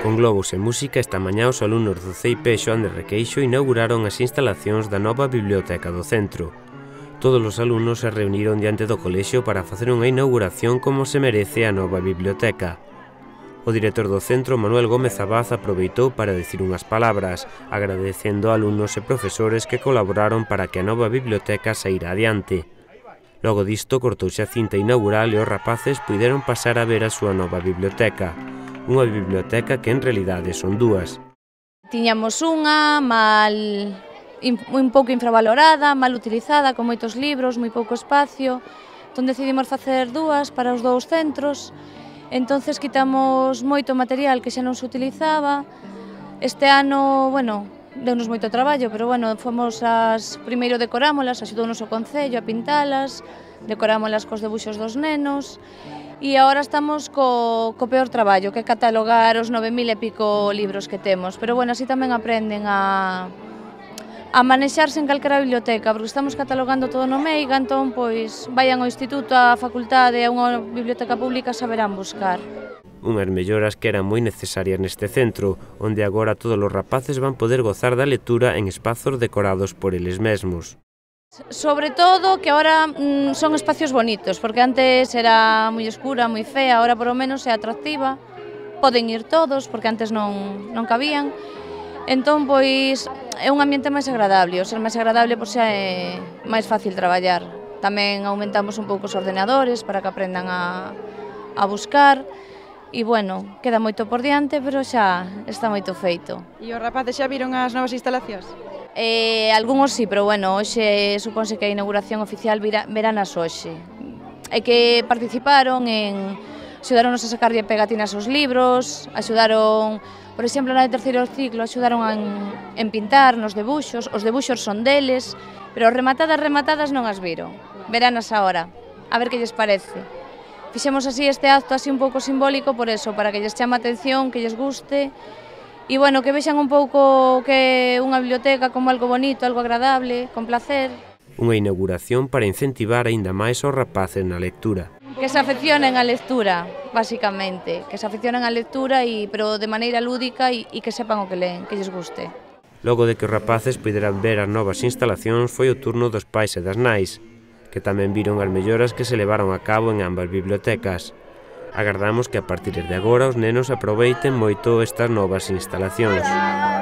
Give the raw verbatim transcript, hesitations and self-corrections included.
Con globos e música, esta mañá os alumnos do C I P Xoán de Requeixo inauguraron as instalacións da nova biblioteca do centro. Todos os alumnos se reuniron diante do colexio para facer unha inauguración como se merece a nova biblioteca. O director do centro, Manuel Gómez Abad, aproveitou para dicir unhas palabras, agradecendo a alumnos e profesores que colaboraron para que a nova biblioteca saíra adiante. Logo disto, cortouse a cinta inaugural e os rapaces puideron pasar a ver a súa nova biblioteca. Unha biblioteca que en realidade son dúas. Tiñamos unha mal, un pouco infravalorada, mal utilizada, con moitos libros, moi pouco espacio, entón decidimos facer dúas para os dous centros. Entonces quitamos moito material que xa non se utilizaba. Este ano, bueno, deunos moito traballo, pero bueno, fomos as, primeiro decorámolas, axudounos o Concello a pintalas, decorámolas cos debuxos dos nenos, e agora estamos co, co peor traballo, que é catalogar os nove mil e pico libros que temos, pero bueno, así tamén aprenden a, a manexarse en calquera biblioteca, porque estamos catalogando todo no meiga, entón, pois, vayan ao instituto, á facultade, a unha biblioteca pública, saberán buscar. Unhas melloras que eran moi necesarias neste centro, onde agora todos os rapaces van poder gozar da lectura en espazos decorados por eles mesmos. Sobre todo que ahora mmm, son espacios bonitos, porque antes era moi escura, moi fea, ahora por lo menos é atractiva, poden ir todos, porque antes non, non cabían, entón pois é un ambiente máis agradable, o ser máis agradable pois xa é máis fácil traballar. Tamén aumentamos un pouco os ordenadores para que aprendan a, a buscar, e bueno, queda moito por diante, pero xa está moito feito. E os rapaces xa viron as novas instalacións? Eh, algúns sí, pero bueno, hoxe supónse que a inauguración oficial veranas hoxe. É que participaron en... axudaronos a sacarlle pegatinas aos libros, axudaron, por exemplo, na de terceiro ciclo, axudaron en, en pintar nos debuxos, os debuxos son deles, pero rematadas, rematadas non as viron. Veranas agora, a ver que lles parece. Fixemos así este acto así un pouco simbólico por eso, para que lles chame a atención, que lles guste, e bueno, que vexan un pouco que unha biblioteca como algo bonito, algo agradable, con placer. Unha inauguración para incentivar aínda máis os rapaces na lectura. Que se afeccionen á lectura, basicamente, que se afeccionen á lectura, e, pero de maneira lúdica e, e que sepan o que leen, que lles guste. Logo de que os rapaces puderan ver as novas instalacións, foi o turno dos pais e das nais, que tamén viron as melloras que se levaron a cabo en ambas bibliotecas. Agardamos que a partir de agora os nenos aproveiten moito estas novas instalacións.